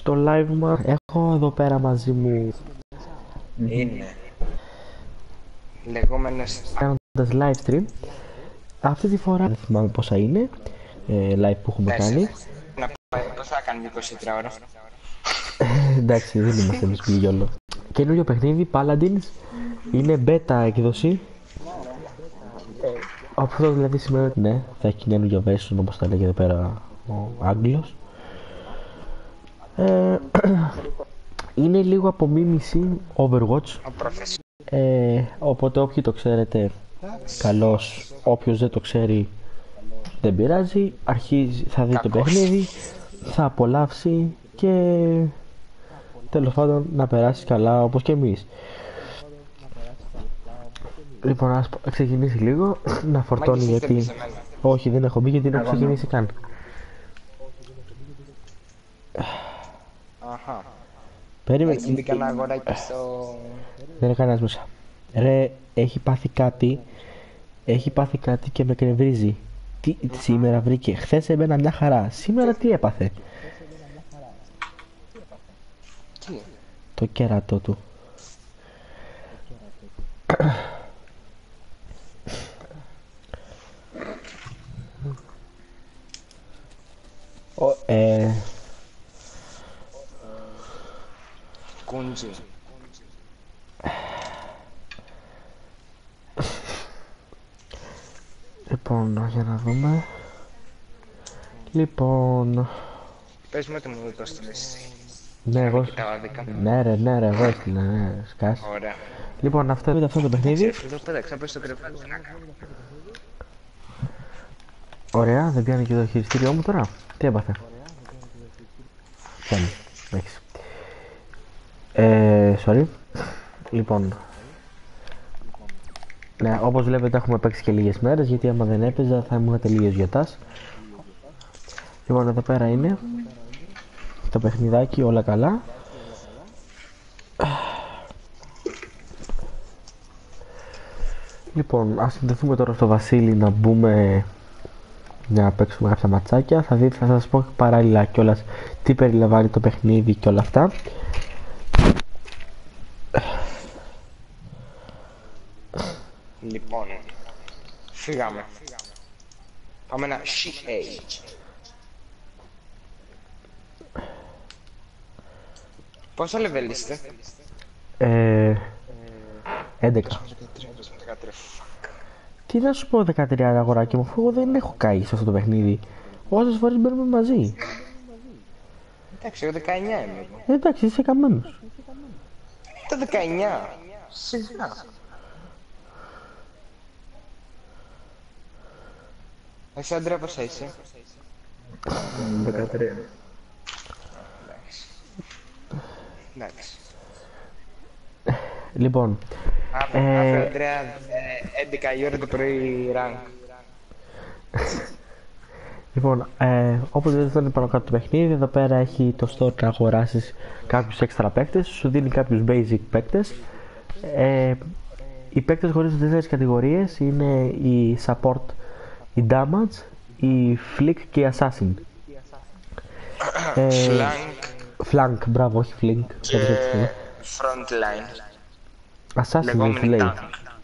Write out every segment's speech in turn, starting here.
στο live μας. Έχω εδώ πέρα μαζί μου. Είναι λεγόμενος Κάνοντας live stream. Αυτή τη φορά δεν θυμάμαι πόσα είναι live που έχουμε κάνει. Να πάει, πώς θα κάνουμε 24 ώρα. Εντάξει, δεν είμαστε εμείς πληγιόλο. Καινούριο παιχνίδι, Paladins. Είναι beta έκδοση. Αυτό δηλαδή σημαίνει ότι ναι, θα έχει καινούριο version όπως τα λέγει εδώ πέρα ο Άγγλος. Είναι λίγο απομίμηση Overwatch. Οπότε όποιοι το ξέρετε καλώς, όποιος δεν το ξέρει δεν πειράζει. Αρχίζει, θα δει το παιχνίδι, θα απολαύσει και τέλος πάντων να περάσει καλά όπως και εμείς. Λοιπόν, ας ξεκινήσει λίγο να φορτώνει γιατί... Όχι, δεν έχω μπει γιατί δεν έχω ξεκινήσει καν. Αχα. Περίμενε. Έχει μπει κανένα αγοράκι στο... Δεν είναι κανένας μέσα. Ρε, έχει πάθει κάτι. Έχει πάθει κάτι και με κρεμβρίζει. Τι σήμερα βρήκε. Χθες έμενα μια χαρά. Σήμερα τι έπαθε. Τι? Το κέρατό του. Κούντζι. Λοιπόν, για να δούμε. Λοιπόν... Πες μου ότι μου το έστειλες. Ναι, εγώ... Ναι ρε, εγώ έστειλα, ναι, σκάς. Ωραία. Λοιπόν, αυτό είναι αυτό το παιχνίδι. Εδώ πέταξα, πες το κρεβάτι να κάνω. Ωραία, δεν πιάνει και το χειριστήριό μου τώρα. Τι έπαθε. Πιάνει, έχεις. Sorry. Λοιπόν. Ναι, όπως βλέπετε έχουμε παίξει και λίγες μέρες, γιατί άμα δεν έπαιζα θα ήμουν τελείως γιοτάς. Λοιπόν, εδώ πέρα είναι το παιχνιδάκι, όλα καλά. Λοιπόν, ας συνδεθούμε τώρα στο Βασίλη να μπούμε να παίξουμε κάποια ματσάκια. Θα σας πω παράλληλα κιόλας τι περιλαμβάνει το παιχνίδι και όλα αυτά. Λοιπόν, φύγαμε. Πάμε ένα CH. Πόσο level είστε? 11. Τι να σου πω 13 αγοράκι μου, αφού εγώ δεν έχω καεί σε αυτό το παιχνίδι. Όσες φορές μπαίνουμε μαζί. Εντάξει, εγώ 19 είμαι. Εντάξει, είσαι καμένος. Το 19. Σιγά. Εσύ Άντρεα πόσα είσαι? 13. Εντάξει. Λοιπόν, αύριο Άντρεα 11 η ώρα το πρωί rank. λοιπόν, όπως δεν είναι πάνω κάτω το παιχνίδι, εδώ πέρα έχει το store να αγοράσεις κάποιους έξτρα παίκτες, σου δίνει κάποιους basic παίκτες. Οι παίκτες χωρίζονται σε 4 κατηγορίες, είναι η support, η damage, η flick και η assassin. Flank, μπράβο, όχι flank. Και frontline. Assassin λέει.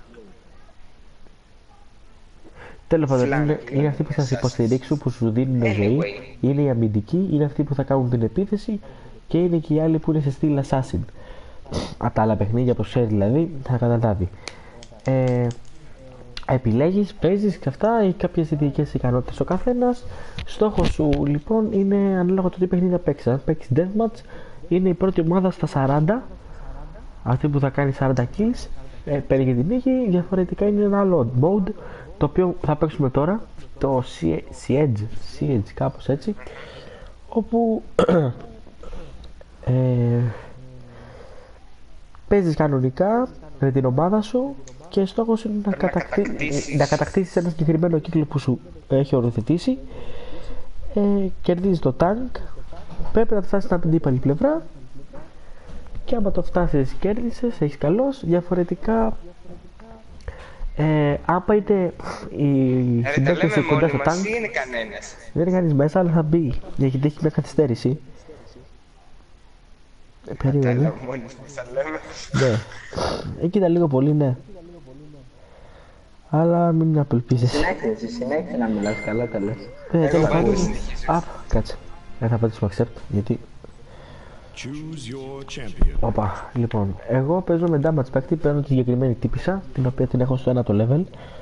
Τέλος πάντων, είναι αυτοί που θα σε υποστηρίξουν, που σου δίνουν ζωή, είναι οι αμυντικοί, είναι αυτοί που θα κάνουν την επίθεση και είναι και οι άλλοι που είναι σε στυλ assassin. Από τα άλλα παιχνίδια που ξέρει δηλαδή, θα καταλάβει. Επιλέγεις, παίζεις και αυτά, έχει κάποιες ειδικές ικανότητες ο καθένας. Στόχος σου λοιπόν είναι ανάλογα το τι παιχνίδι θα παίξεις. Αν παίξεις deathmatch, είναι η πρώτη ομάδα στα 40, αυτή που θα κάνει 40 kills, παίρνει την νίκη. Διαφορετικά είναι ένα άλλο mode, το οποίο θα παίξουμε τώρα, το Siege, κάπως έτσι, όπου παίζεις κανονικά με την ομάδα σου και στόχος είναι να κατακτήσεις ένα συγκεκριμένο κύκλο που σου έχει οριοθετήσει. Κερδίζεις το tank, πρέπει να το φτάσεις στην αντίπαλη πλευρά και άμα το φτάσεις κέρδισες, έχεις καλός. Διαφορετικά άμα είτε η συμπέκτηση κοντά στο tank, δεν είναι κανείς μέσα αλλά θα μπει, γιατί έχει μια καθυστέρηση. Περίμενε. Έλα, μόνοι μας τα λέμε. Ναι. Εκεί ήταν λίγο πολύ, ναι. Αλλά μην απελπίζεις. Συνέχισε να μιλάς, καλά τα λες. Τέλος Εγώ πάντων. πάντα συνεχίζω. Κάτσε. Δεν θα πατήσουμε accept, γιατί... Choose your champion. Όπα, λοιπόν, εγώ παίζω με damage παίκτη, παίρνω τη συγκεκριμένη τύπισσα, την οποία την έχω στο 1ο level.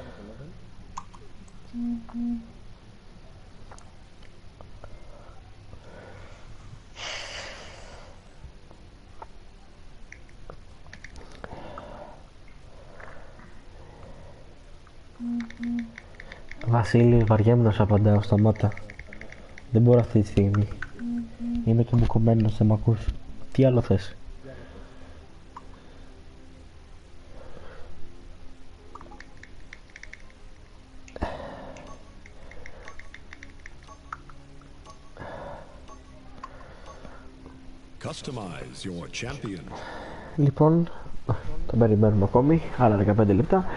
Βασίλη, βαριέμαι να σου απαντάω, σταμάτα. Δεν μπορώ αυτή τη στιγμή. Είμαι και μπουκωμένος, δεν μ' ακούς. Τι άλλο θες? Customize your champion. Λοιπόν, το περιμένουμε ακόμη, άλλα 15 λεπτά.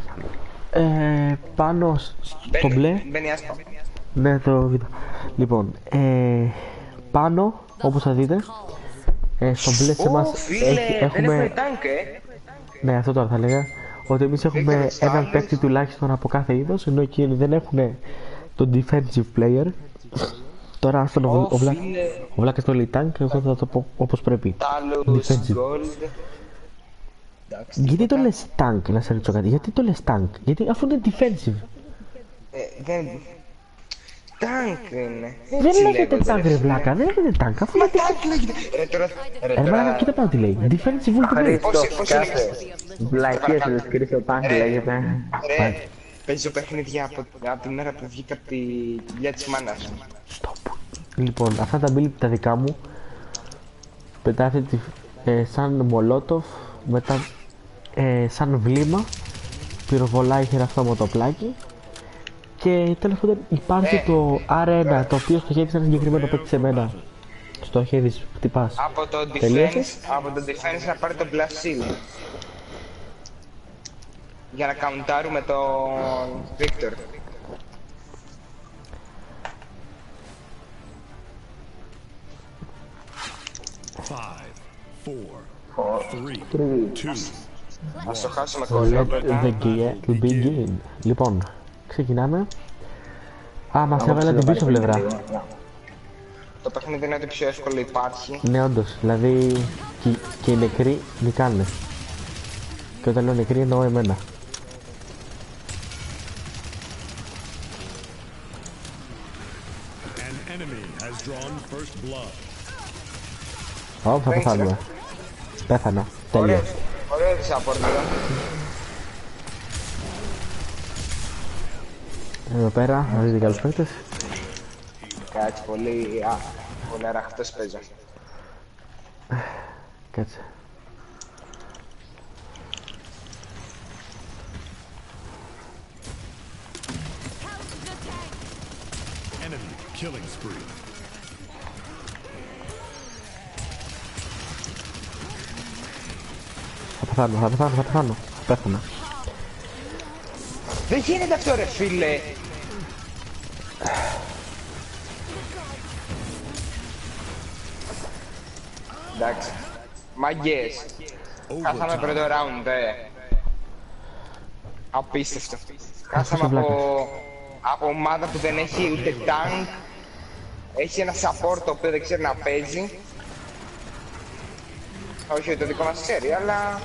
Πάνω στο μπλε, Μπαίνει άσπρο. ναι το βίντεο. Λοιπόν, πάνω, όπως θα δείτε, στο μπλε σε Ω, εμάς φίλε, δεν έχουμε έχουμε... τάγκ, Ναι, αυτό τώρα θα λέγα. Ότι εμείς έχουμε έκανες έναν άλλους. παίκτη τουλάχιστον από κάθε είδος, ενώ εκείνοι δεν έχουν τον defensive player. Τώρα άστον ο Βλάκας το λέει tank, εγώ θα το πω όπως πρέπει. Τάλους, Defensive. gold. Εντάξει, Γιατί το λες tank, να σε ρωτήσω κάτι, γιατί το λες tank? Γιατί αφού είναι defensive. δεν... Τάγκ είναι. Δεν λέγεται tank ρε Βλάκα, δεν λέγεται tank, αφού Μα είναι... τάγκ λέγεται. Ρε τώρα... Ρε Βλάκα, κοίτα πάνω τι λέει, defensive ultimate. Πώς είναι... Βλακίες λες, κρίσο τάγκ λέγεται. Ρε, παίζω παιχνίδια από την μέρα που βγήκα από τη δουλειά της μάνας μου. Stop. Λοιπόν, αυτά τα build τα δικά μου. Πετάτε σαν μολότοφ, μετά σαν βλήμα, πυροβολάει χεραυτόματο πλάκι. Και τέλος πάντων υπάρχει το R1, το οποίο στοχεύει σε ένα συγκεκριμένο παίκτη σε μένα. Στοχεύεις, χτυπάς. Από το Τελείωσες? defense να πάρει το blast shield. Για να καουντάρουμε τον Victor. Five, four, three, two. Ας το χάσουμε Let κόλλο. the begin. Λοιπόν, ξεκινάμε. Α, μας έβαλε την πίσω πλευρά. Το παιχνίδι είναι ό,τι πιο εύκολο υπάρχει. Ναι, όντως, δηλαδή και οι νεκροί νικάνε. Και όταν λέω νεκροί εννοώ εμένα. An enemy has drawn first blood. Ω, θα πεθάνουμε. Πέθανα. Τέλεια. Ωραίο της απορρίδα. Εδώ πέρα, να δείτε και άλλους παίκτες. Κάτσε, πολύ αραχτός παίζω. Κάτσε. Enemy killing spree. Θα πεθάνω. Πέθανα. Δεν γίνεται αυτό ρε φίλε. Εντάξει. Μαγκές. Χάσαμε πρώτο round, Απίστευτο. Χάσαμε από ομάδα που δεν έχει ούτε tank. Έχει ένα support το οποίο δεν ξέρει να παίζει. Όχι ότι το δικό μας ξέρει, αλλά...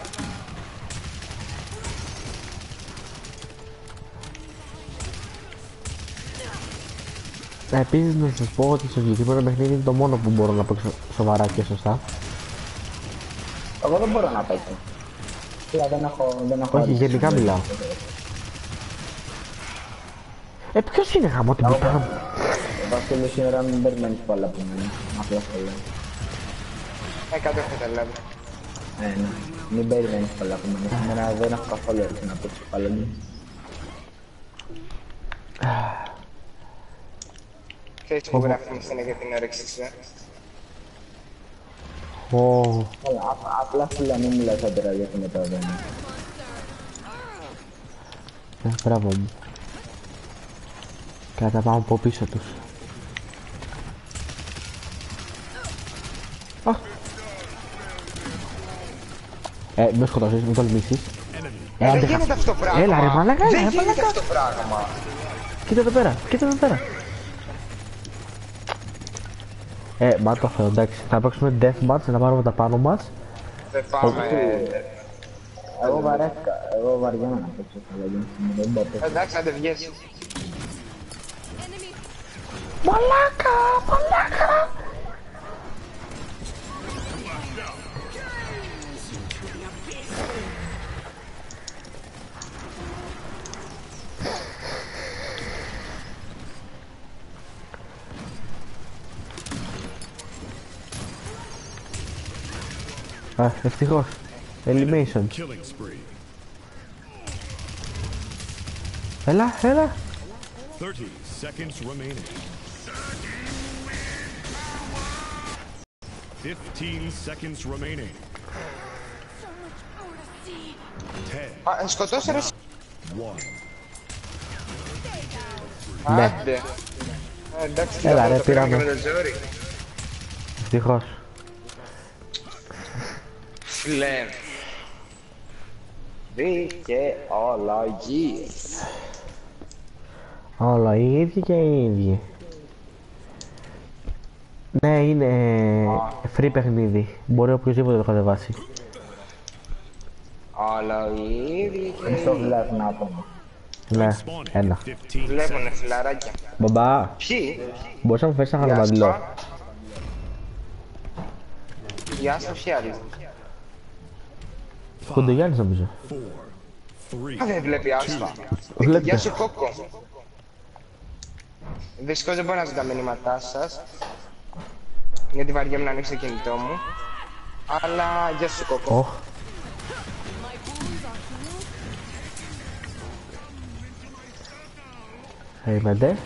Επίσης να σας πω ότι στο συγκεκριμένο παιχνίδι είναι το μόνο που μπορώ να παίξω σοβαρά και σωστά. Εγώ δεν μπορώ να παίξω. Δηλαδή δεν έχω... Όχι, γενικά μιλάω. Ποιος είναι γάμο την πουτάνα μου? Βασίλη σήμερα μην περιμένεις πολλά από μένα. Απλά το λέω. Κάτω έχω τα λέμε. Ναι. Μην περιμένεις πολλά από μένα. Σήμερα δεν έχω καθόλου έρθει να παίξω πάλι μου. Ξέρεις που γράφουμε στενά για την όρεξη σου, Απλά σου λέω μην μιλάς αντέρα γιατί μετά δεν είναι. Μπράβο μου. Κάτα πάω από πίσω τους. Με σκοτώσεις, μην τολμήσεις. Δεν γίνεται αυτό το πράγμα. Έλα ρε μαλάκα, Δεν γίνεται αυτό το πράγμα. Κοίτα εδώ πέρα, κοίτα εδώ πέρα. Μα το Θεό, εντάξει. Θα παίξουμε deathmatch να πάρουμε τα πάνω μας. Δεν πάμε. Εγώ βαρέθηκα, εγώ βαριέμαι να παίξω στα λέγια. Δεν μπορώ. Εντάξει, άντε βγες. Μαλάκα, μαλάκα. Α, ευτυχώς. Elimination. Killing spree. Έλα, έλα. 30 seconds remaining. 15 seconds remaining. 10, Σκοτώσε ρε. 1. Ναι. Άντε. Εντάξει, Έλα, ρε, το πήραμε πήραμε. και με το ζόρι. Ευτυχώς. Φλε. Δικαιολογίες. Όλα οι ίδιοι και οι ίδιοι. Ναι, είναι free παιχνίδι. Μπορεί οποιοδήποτε το κατεβάσει. Όλα οι ίδιοι και οι Στο ίδιοι. βλέπουν άτομα. Ναι, Spawning ένα. in 15 Βλέπουνε seconds. φιλαράκια. Μπαμπά, Ποιοι? μπορείς να μου φέρεις ένα Γεια σου. χαλαμαντλό. Γεια σου, ποιοι άλλοι. Κοντογιάννης νομίζω. 4, 3, Α, δεν βλέπει άσπα. Βλέπετε. Γεια σου, Κόκο. Δυστυχώς δεν μπορώ να ζω τα μηνύματά σας. Γιατί βαριέμαι να ανοίξω το κινητό μου. Αλλά γεια σου, Κόκο. Οχ. Περιμένετε.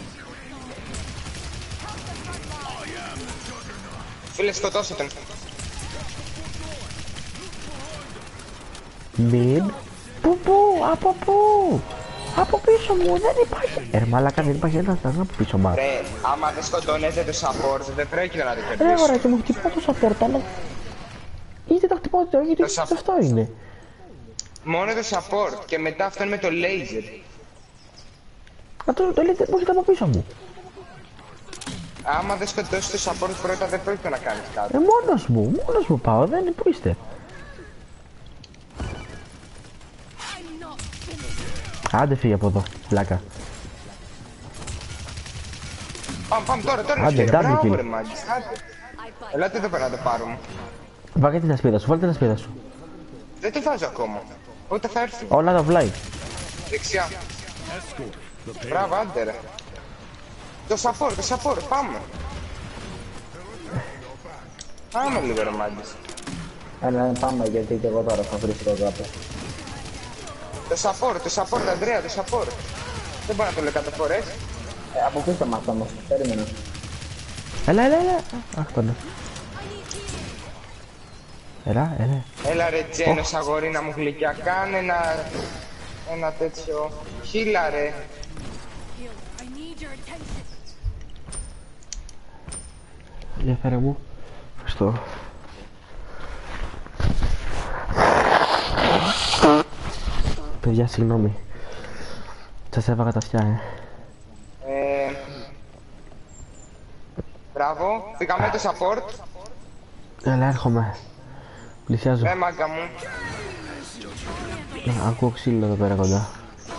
Φίλε, σκοτώσε τον. Μην. Πού, από πού. Από πίσω μου, δεν υπάρχει. Μαλάκα, δεν υπάρχει ένας από πίσω μας. Ρε, άμα δεν σκοτώνετε το support, δεν πρόκειται να το Ρε κερδίσω. ωραία, και μου χτυπάω το support, αλλά... Είτε το χτυπάω, είτε Το support. αυτό είναι. Μόνο το support και μετά αυτό είναι με το laser. Α, το λέτε, μου έρχεται από πίσω μου. Άμα δεν σκοτώσει το support πρώτα, δεν πρόκειται να κάνεις κάτι. Μόνος μου πάω, δεν είναι, πού είστε. Άντε φύγε από εδώ, πλάκα. Πάμε τώρα, Άντε, φίλε. double Μπράβο, kill. ρε μάγκης, άντε. Ελάτε εδώ πέρα να το πάρουμε. Βάλτε την ασπίδα σου, βάλτε την ασπίδα σου. Δεν το βάζω ακόμα. Ούτε θα έρθει. Όλα τα βλάει. Δεξιά. Escort the Μπράβο, άντε ρε. Το support, πάμε. Πάμε λίγο ρε μάγκης. Έλα, πάμε γιατί και εγώ τώρα θα βρίσκω κάπου. Το support, Ανδρέα, το support. Δεν μπορώ να το λέω 100 φορές. Από πίσω μας όμως, περίμενα. Έλα. Αχ, το ναι. Έλα. Έλα ρε Τζένος αγόρι να μου γλυκιά, κάνε ένα τέτοιο χίλα ρε. I need your attention. Για φέρε μου. Ευχαριστώ. Παιδιά, συγγνώμη. Σας έβαγα τα αυτιά, Μπράβο, πήγαμε το support. Έλα, έρχομαι. Πλησιάζω. Μάγκα μου. Ακούω ξύλο εδώ πέρα κοντά.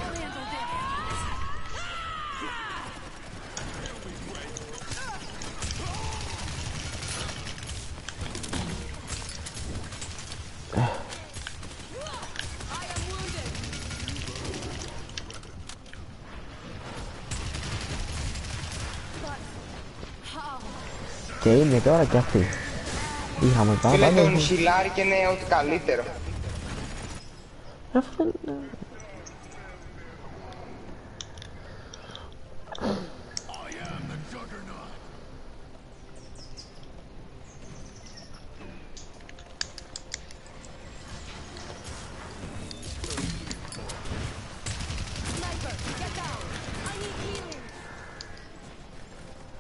Και είναι τώρα και αυτή. Είχαμε Φίλε πάντα. τον χιλάρι και είναι ό,τι καλύτερο. Αυτό είναι... Sniper, get down. I need healing.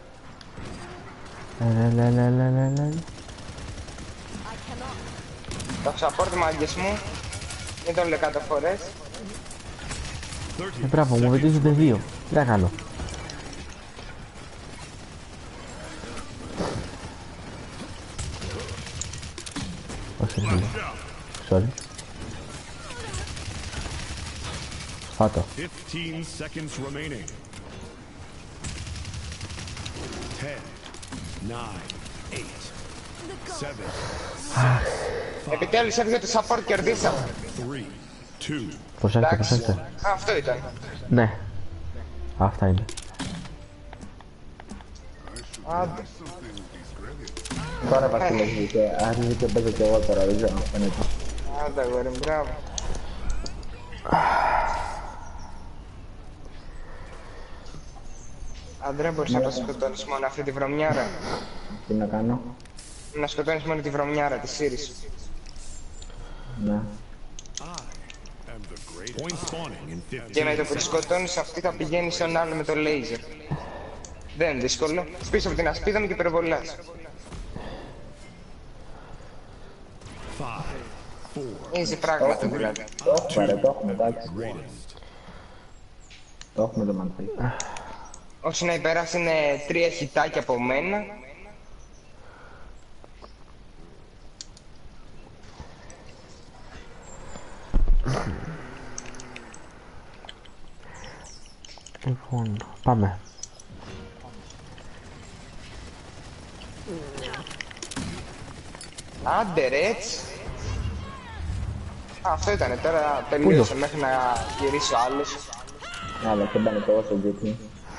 Έλα. I cannot. Το support μάγκες μου. Δεν το λέω 100 φορές. Μπράβο, μου βετίζονται δύο. Τι να κάνω. Όχι, δεν. Sorry. Φάτο. 15 seconds remaining. 10, 9, 8, 7, Επιτέλους έφυγε το support, κερδίσαμε. 3, 2, Προσέξτε, Εντάξει. προσέξτε. Αυτό ήταν. Ναι. Αυτά είναι. Άντε. Τώρα Βασίλη και άρχισε και παίζω και εγώ τώρα, δεν ξέρω αν φαίνεται. Άντε αγόρι μου, μπράβο. Άντρε, μπορείς να το σκοτώνεις μόνο αυτή τη βρωμιάρα. Τι να κάνω. Να σκοτώνεις μόνο τη βρωμιάρα, τη Σύρις. Ναι. and the great point spawning in 15 Και με το που τη seconds. σκοτώνεις αυτή θα πηγαίνει στον άλλο με το λέιζερ. Δεν είναι δύσκολο. Πίσω από την ασπίδα μου και υπερβολάς. 5, 4, Easy πράγματα δηλαδή. Το έχουμε ρε, το έχουμε, εντάξει. greatest. Το έχουμε το μαντρί. Όσο να υπεράσει είναι 3 χιτάκια από μένα. Λοιπόν, πάμε. Άντε ρε, έτσι. Αυτό ήτανε, τώρα τελείωσε μέχρι να γυρίσει ο άλλος. Αλλά και μπάνε το όσο δείχνει.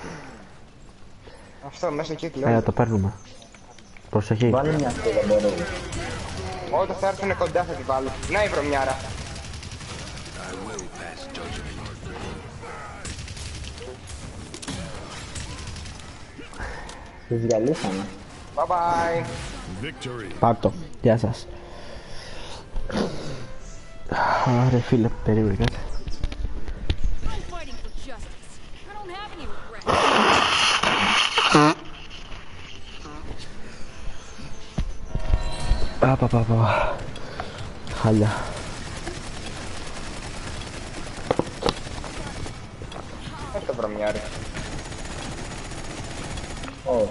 Αυτό μέσα κύκλο. Έλα, το παίρνουμε. Προσοχή. Βάλε μια αυτή, δεν μπορώ. Όταν θα έρθουνε κοντά θα τη βάλω. Να η βρωμιάρα. Τους διαλύσαμε. Bye bye. Victory. Πάρτο. Γεια σας. Άρε φίλε, περίμενε κάτι. I'm fighting for justice. I don't have any regrets. Πα. Χάλια. Έχει το βρωμιάρι. Ω,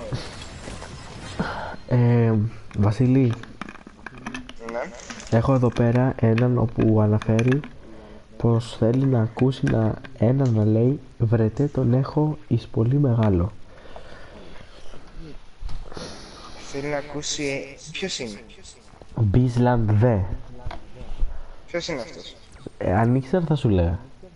Βασίλη, Ναι. έχω εδώ πέρα έναν όπου αναφέρει πως θέλει να ακούσει έναν να λέει βρετέ τον έχω εις πολύ μεγάλο. Θέλει να ακούσει... Ποιος είναι? Μπίσλαντ δε. Ποιος είναι αυτός? Αν ήξερα θα σου λέγα.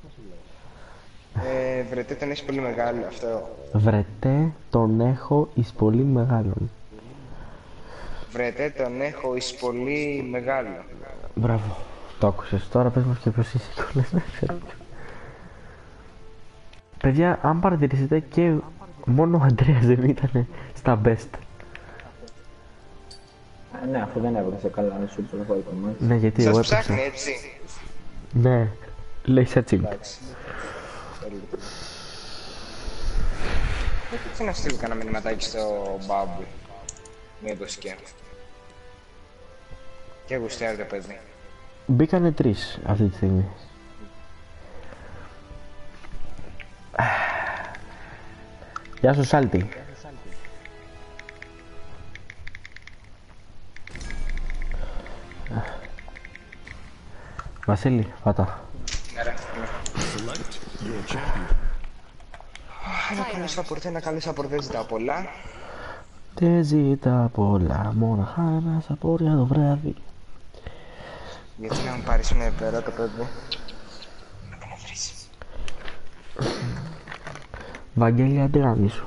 Βρετέ τον έχει πολύ μεγάλο αυτό. Βρετέ τον έχω εις πολύ μεγάλον. Βρετέ τον έχω εις πολύ μεγάλο. Μπράβο. Το άκουσες. Τώρα πες μας και ποιος είσαι κιόλας, δεν ξέρω. Παιδιά, αν παρατηρήσετε και μόνο ο Αντρέας δεν ήταν στα best. ναι, αφού δεν έβγαζε καλά να σου ψηφοφορεί το μάτι. Ναι, γιατί εγώ Σας έπαιξα. ψάχνει έτσι. Ναι, λέει searching. Εντάξει. Έτσι να στείλω κανένα μηνυματάκι στο Bubble. Μήπως και. Και γουστιάρει το παιδί. Μπήκανε 3 αυτή τη στιγμή. Γεια σου Σάλτη. Βασίλη, πάτα. Select your champion. Ένα καλό σαπορτέ, ένα καλό σαπορτέ ζητάω πολλά. Δεν ζητά πολλά, μόνο χάνα σαπόρ για το βράδυ. Γιατί να μου πάρεις ένα υπερό το παιδί. Βαγγέλη, αντράμι σου.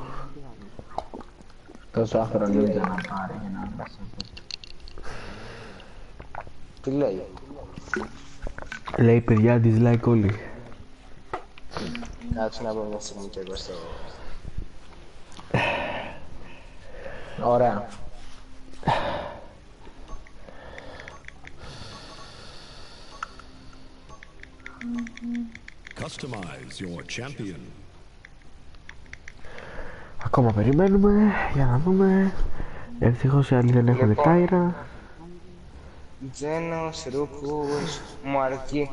Τόσο άχρονο για να πάρει για να μπάσει. Τι λέει? Λέει παιδιά, dislike όλοι. Κάτσε να πω μια στιγμή και εγώ στο... Ωραία. Customize your champion. Ακόμα περιμένουμε για να δούμε. Ευτυχώς οι άλλοι δεν έχουν Λοιπόν. τάιρα. Τζένος, Ρούκους, μου αρκεί.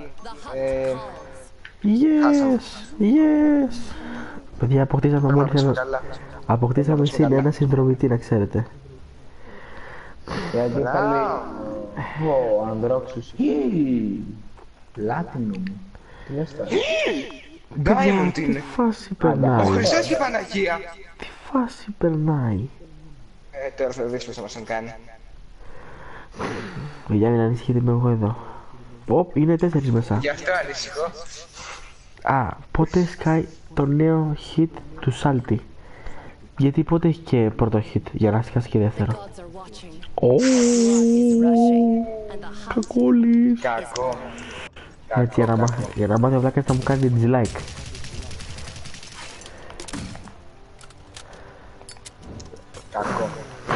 Yes, yes. Παιδιά, αποκτήσαμε Πρέπει να μόλις παίξουμε ένα... καλά. Αποκτήσαμε συν καλά. ένα συνδρομητή, να ξέρετε. Γιατί πάλι... Ω, Ανδρόξους. Πλάτινο μου. Τι λες τώρα. Diamond Τι είναι. φάση Ο περνάει. Χριστός και η Παναγία. Τι φάση περνάει. Τώρα θα δεις πώς θα μας τον κάνει. Για μην ανησυχείτε, είμαι εγώ εδώ. Οπ, είναι 4 μέσα. Γι' αυτό ανησυχώ. Α, πότε σκάει το νέο hit του Salty. Γιατί πότε έχει και πρώτο hit για να σκάσει και δεύτερο. Gods are watching. Ω, And the hot κακόλης. Κακό. Έτσι, για να μάθει ο Βλάκας θα μου κάνει dislike. Κακό.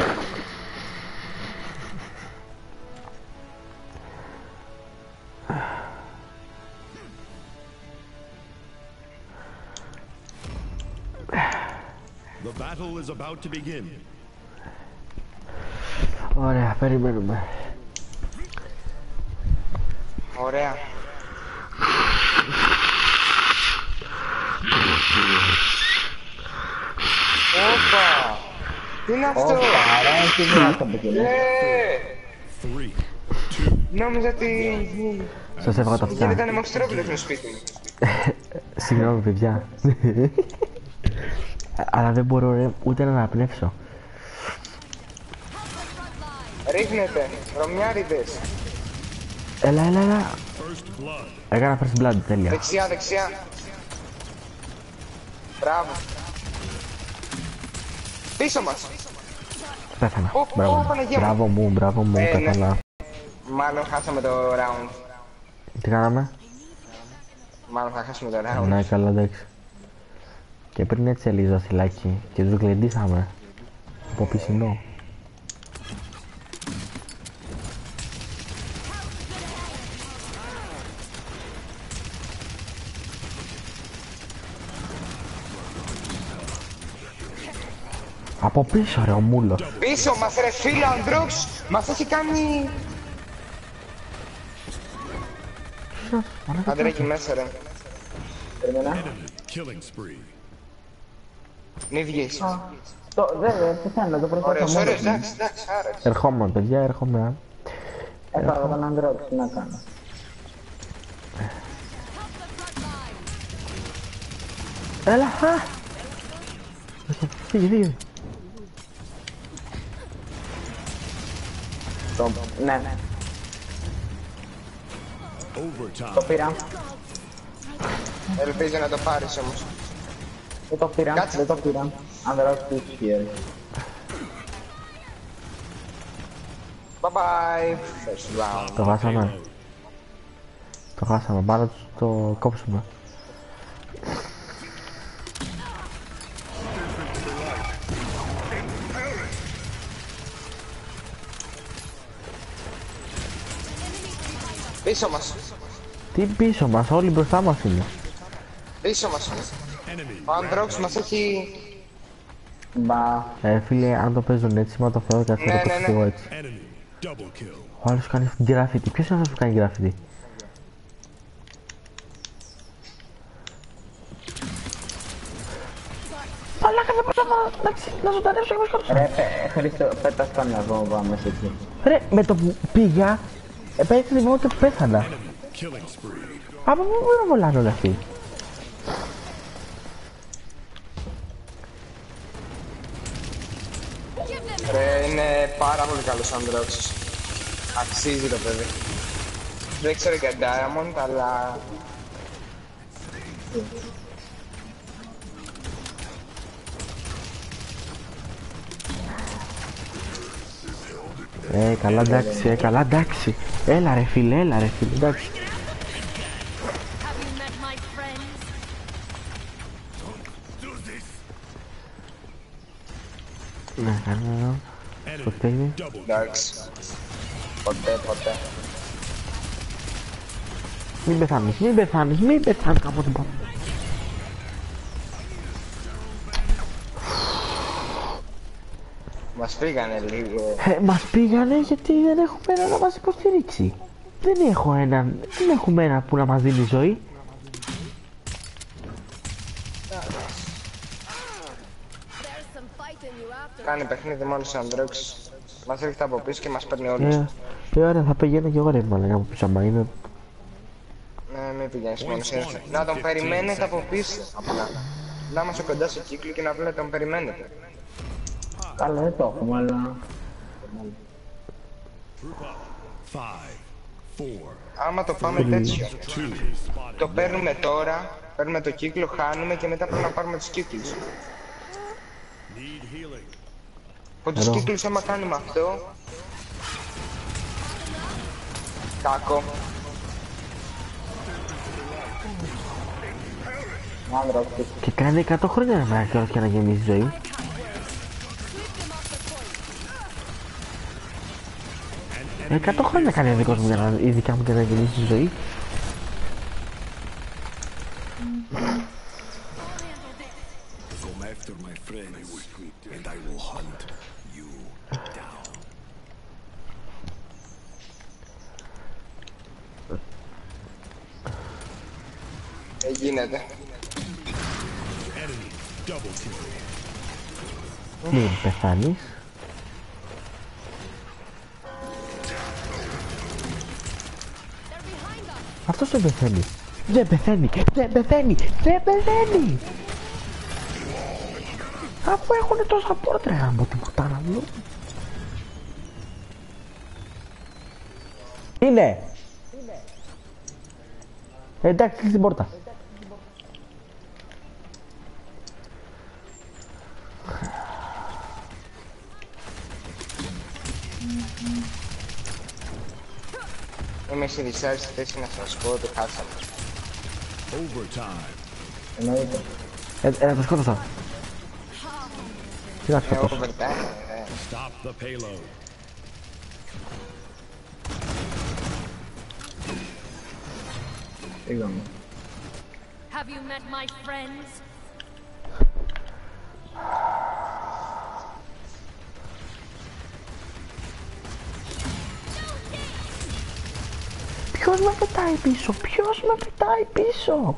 The battle is about to begin. Ωραία, περιμένουμε. Ωραία. Όπα! Τι είναι αυτό! Άρα, τι είναι αυτό που είναι. 3, 2, Νόμιζα ότι Σας έβγα τα αυτιά. γίνεται ανεμοξτερόπλαιο στο σπίτι μου. Συγγνώμη, παιδιά. Αλλά δεν μπορώ ρε, ούτε να αναπνεύσω. Ρίχνετε, ρωμιάριδες. Έλα. first blood. Έκανα first blood, τέλεια. Δεξιά. Μπράβο. Πίσω μας. Πέθανα. Ω, Μπράβο. Παναγία μου. Μπράβο μου, Ναι. πέθανα. Μάλλον χάσαμε το round. Τι κάναμε? Μάλλον θα χάσουμε το round. Ναι, καλά, εντάξει. Και πριν έτσι έλεγε Βασιλάκη και τους γλεντήσαμε. Από πισινό. Από πίσω ρε ο μούλος. Πίσω μας ρε φίλε ο Ανδρόξ. Μας έχει κάνει... Άντε ρε εκεί μέσα ρε. Περίμενα. Killing spree. Μη βγεις. Δεν πεθάνω, το Ωραίος, προσπαθώ. ωραίος, εντάξει, άρα. Ερχόμαι παιδιά, έρχομαι. Έφαγα τον Ανδρόξ, τι να κάνω. Έλα, α! Φύγε. Ναι, το Overtime. πήρα. Ελπίζω να το πάρεις όμως. Κάτσε. Δεν το πήρα. Ανδρόξ, τι χέρι. Bye bye. First round. Το χάσαμε, πάρα το κόψουμε. Πίσω μας. Τι πίσω μας, όλοι μπροστά μας είναι. Πίσω μας. Ο Ανδρόξ μας έχει... Μπα. Φίλε, αν το παίζουν έτσι, μα το Θεό, κάτι Ναι, θα το ναι, παίξω ναι. εγώ έτσι. Enemy double kill. Ο άλλος κάνει γκράφιτι. Ποιος είναι αυτός που κάνει γκράφιτι? Μαλάκα, δεν μπορώ να ζωντανεύσω και με σκότωσα. Ρε, Χρήστο, πέτας καμιά βόμβα μέσα εκεί. Ρε, με το που πήγα, επέτυχε τη βόμβα και πέθανα. Killing spree. Από πού μπορούν να βολάνε όλοι αυτοί? Ρε, είναι πάρα πολύ καλός Ανδρόξ. Αξίζει το παιδί. Δεν ξέρω για Diamond, αλλά... Καλά εντάξει, καλά εντάξει. Έλα ρε φίλε, εντάξει. Have you met my friends? Ναι, καλά. Στο φταίει. Εντάξει. Ποτέ. Μην πεθάνεις κάποτε πάνω. Μας πήγανε λίγο. Μας πήγανε γιατί δεν έχουμε έναν να μας υποστηρίξει. Δεν έχουμε έναν που να μας δίνει ζωή. Κάνει παιχνίδι μόνο σαν Androx. Μας έρχεται από πίσω και μας παίρνει όλους. Ωραία, θα πηγαίνω και εγώ ρε μαλάκα από πίσω άμα είναι. Ναι, μην πηγαίνεις μόνος. Να τον περιμένετε από πίσω. Απλά. Να είμαστε κοντά στο κύκλο και να βλέπετε τον περιμένετε. Καλά, δεν το έχουμε, αλλά... 5, 4, Άμα το πάμε τέτοιο, 2, το παίρνουμε τώρα, παίρνουμε το κύκλο, χάνουμε και μετά πρέπει να πάρουμε τους κύκλους. need healing. Από τους κύκλους άμα κάνουμε αυτό... Κακό. Άνδρα, Και κάνει 100 χρόνια να μάθει κιόλας και να γεμίσει ζωή. 100 χρόνια κάνει ο δικός μου για να, η δικιά μου για να γεμίσει ζωή. Come after my friends, and I will hunt you down. Γίνεται. Enemy double kill. Μην πεθάνεις. Αυτός δεν πεθαίνει. Δεν πεθαίνει. Δεν πεθαίνει. Δεν πεθαίνει. Αφού έχουν τόσα πόρτρα από την πουτάνα μου. Είναι. Εντάξει, κλείς την πόρτα. Είμαι στη δυσάρεστη θέση να σας πω ότι χάσαμε. Overtime. εννοείται. Το σκότωσα. Τι να σκότωσω. Overtime, Stop the payload. Πήγαμε. Have you met my friends? Ποιος με πετάει πίσω, ποιος με πετάει πίσω.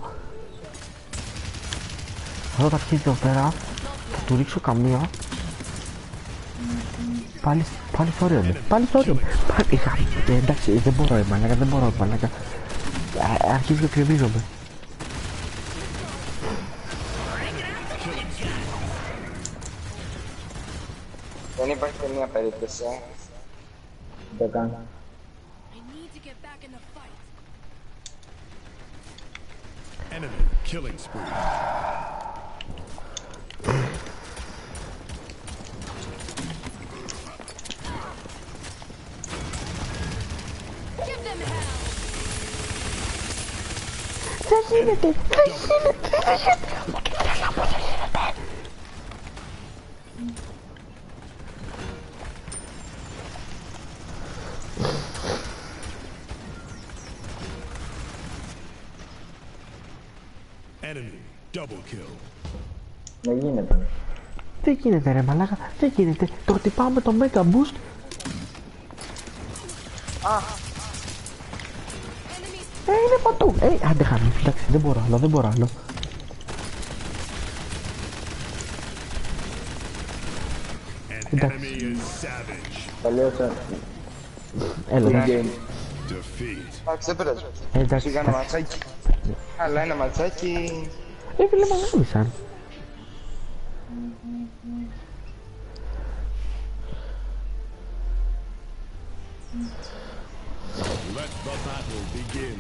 Θα δω τα αρχίζει εδώ πέρα, θα του ρίξω καμία. Πάλι θόριο μου, πάλι θόριο μου. Εντάξει, δεν μπορώ μαλάκα, δεν μπορώ μαλάκα. Αρχίζει και κρεμίζομαι. δεν υπάρχει καμία περίπτωση. Δεν το κάνω. I need to get back in the fight. Enemy killing spree. Give them hell. Δεν γίνεται, δεν γίνεται, δεν γίνεται. Enemy double kill. Δεν γίνεται. Δεν γίνεται ρε μαλάκα, δεν γίνεται. Το χτυπάω με το Mega Boost. Είναι παντού. Άντε χάνω. Εντάξει, δεν μπορώ άλλο, δεν μπορώ άλλο. An enemy is savage. Τελείωσε. Έλα, εντάξει. Game. Defeat. Εντάξει, δεν πειράζει. Εντάξει, Σιγά ένα ματσάκι. Αλλά ένα ματσάκι... φίλε μας γάμισαν. Let the battle begin.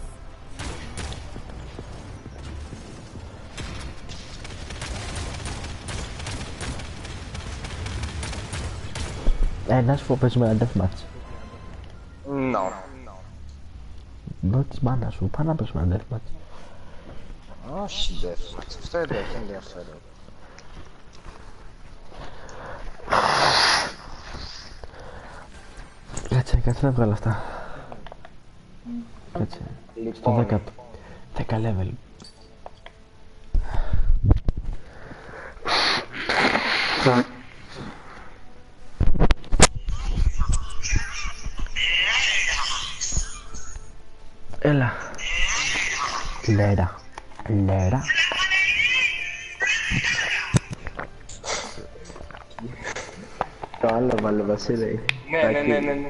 Να σου πω παίζουμε ένα deathmatch. No. Μπρο της μάνας σου, πάμε να παίζουμε ένα deathmatch. Όχι, deathmatch. Αυτό δεν έχει ενδιαφέρον. Κάτσε να βγάλω αυτά. Κάτσε. Στο 10. 10 level. Έλα. Λέρα. Λέρα. Το άλλο βάλε Βασίλη. Ναι.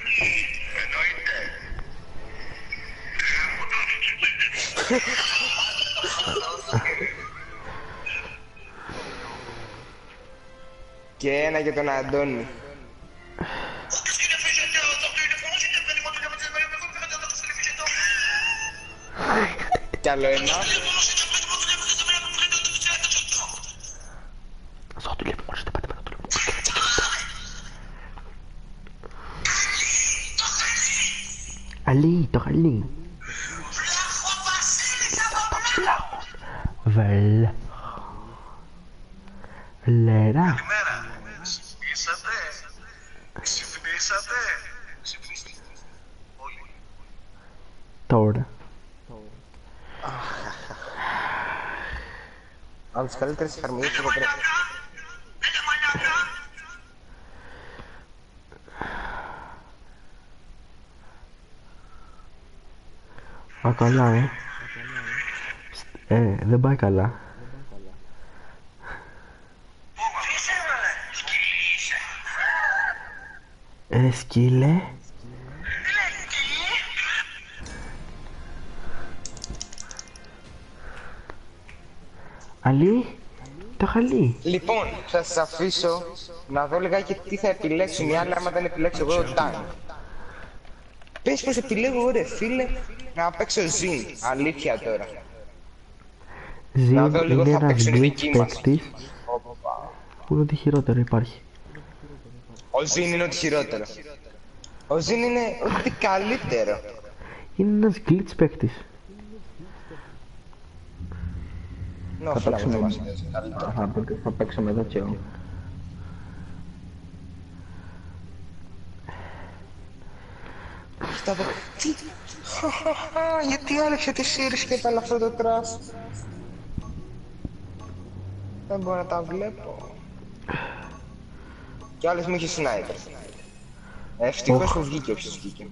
Και ένα για τον Αντώνη. Κι άλλο ένα. Στο τηλέφωνο, ορίστε, πάτε το τηλέφωνο. Αλή, το χαλί. Βελ. Λέρα. Ξυπνήσατε. Τώρα. Από τις καλύτερες εφαρμογές που πρέπει. Α, καλά, δεν πάει καλά. Σκύλε. Αλή, το χαλί. Λοιπόν, θα σας αφήσω να δω λιγάκι τι θα επιλέξουν οι άλλοι άμα δεν επιλέξω εγώ το tank. Πες πως επιλέγω εγώ ρε φίλε να παίξω Zin, αλήθεια τώρα. Να δω Ζιν λίγο είναι θα ένας παίξουν οι glitch δικοί μας. παίκτης που είναι ό,τι χειρότερο υπάρχει. Ο Zin είναι ό,τι χειρότερο. Ο Zin είναι ό,τι καλύτερο. Είναι ένας glitch παίκτης. Ναι, Θα φίλε μου, παίξουμε δεν μας εδώ. νοιάζει καλύτερο. Θα παίξουμε εδώ και εγώ. Κοίτα εδώ. Τι. Γιατί άλεξε τη Σύρις και έβαλε αυτό το τρας. Δεν μπορώ να τα βλέπω. Κι άλλος μου είχε σνάιπερ. Ευτυχώς μου βγήκε όποιος βγήκε.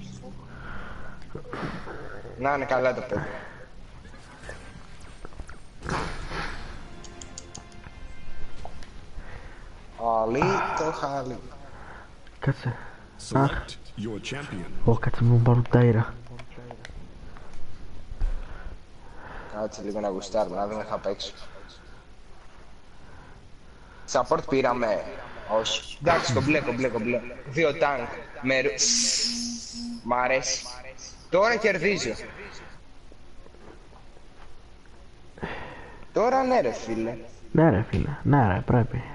Να είναι καλά το παιδί. Αλή το χάλι. Κάτσε. Select your champion. Κάτσε μου πάρω τάιρα. Κάτσε λίγο να γουστάρουμε, να δούμε θα παίξω. Support πήραμε. Όχι. Εντάξει, κομπλέ. Δύο tank. Μ' αρέσει. Τώρα κερδίζω. Τώρα ναι ρε φίλε. Ναι ρε φίλε, ναι ρε πρέπει.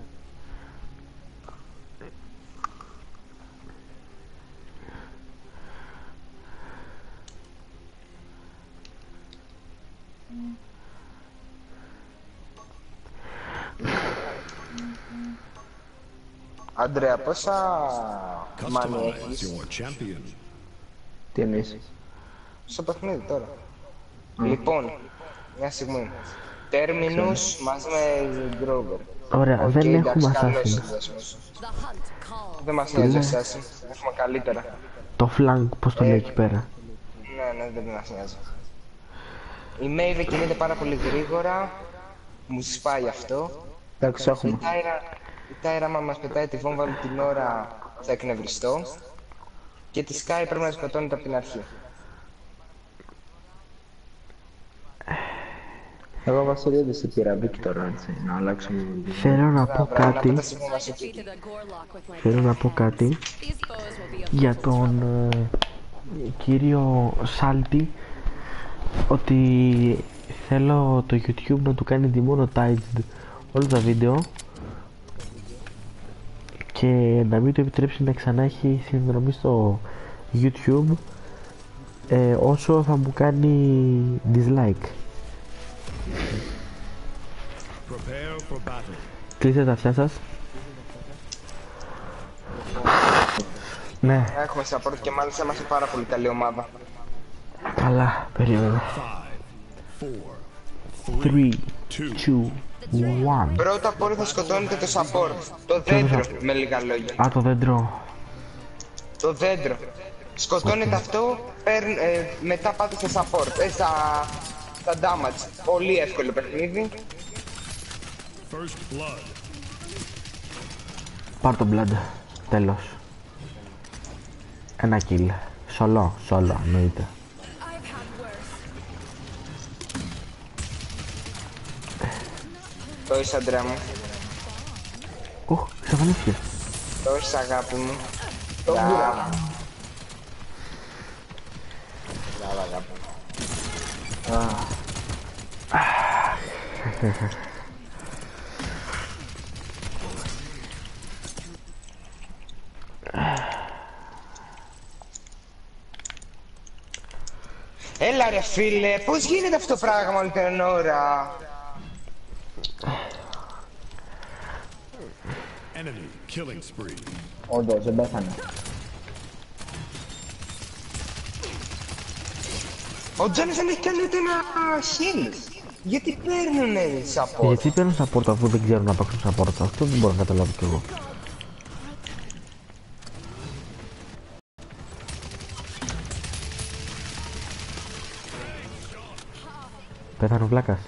Αντρέα, πόσα μάνι Customize έχεις your champion. Τι εννοείς? στο παιχνίδι τώρα? Λοιπόν, μια στιγμή. Terminus μαζί με Grover. Ωραία, Οκ, δεν εντάξει, έχουμε καλός assassin. συνδέσμος. The hunt calls. Δεν μας νοιάζει assassin. Έχουμε καλύτερα. Το flank, πώς το λέει εκεί πέρα. Ναι, δεν μας νοιάζει. Η Maeve κινείται πάρα πολύ γρήγορα. Μου σπάει αυτό. Εντάξει, Η έχουμε. Tyra άμα μας πετάει τη βόμβα όλη την ώρα θα εκνευριστώ. Και τη Sky πρέπει να σκοτώνεται από την αρχή. Εγώ Βασίλη δεν σε πήρα Βίκτορα, έτσι, να αλλάξουμε. Θέλω να πω κάτι, Να πετάς τη βόμβα σε εκεί. Defeated a Gorlock with my θέλω να πω κάτι These foes will be a για τον κύριο Σάλτη, ότι θέλω το YouTube να του κάνει demonetized όλα τα βίντεο και να μην του επιτρέψει να ξανά έχει συνδρομή στο YouTube όσο θα μου κάνει dislike. Prepare for battle. Κλείστε τα αυτιά σας. Ναι, Έχουμε support και μάλιστα είμαστε πάρα πολύ καλή ομάδα. καλά, περίμενε. 5, 4, 3, 2, 2, 1. Πρώτα απ' όλα θα σκοτώνετε το support. Το δέντρο, με λίγα λόγια. Α, το δέντρο. Το δέντρο. Σκοτώνεται αυτό, μετά πάτε στα support, στα damage. Πολύ εύκολο παιχνίδι. First blood. Πάρ' το blood. Τέλος. Ένα kill. Solo, εννοείται. I've had worse. Το είσαι Αντρέα μου. Οχ, ξαφανίστηκε. Το είσαι αγάπη μου. Μπράβο, αγάπη. Έλα ρε φίλε, πώς γίνεται αυτό το πράγμα όλη την ώρα? Enemy killing spree. Όντως, δεν πέθανε. Ο Τζόναθαν έχει κάνει ούτε ένα heal. Γιατί παίρνουνε support? Γιατί παίρνουν support αφού δεν ξέρουν να παίξουν support? Αυτό δεν μπορώ να καταλάβω κι εγώ. Πέθανε ο βλάκας.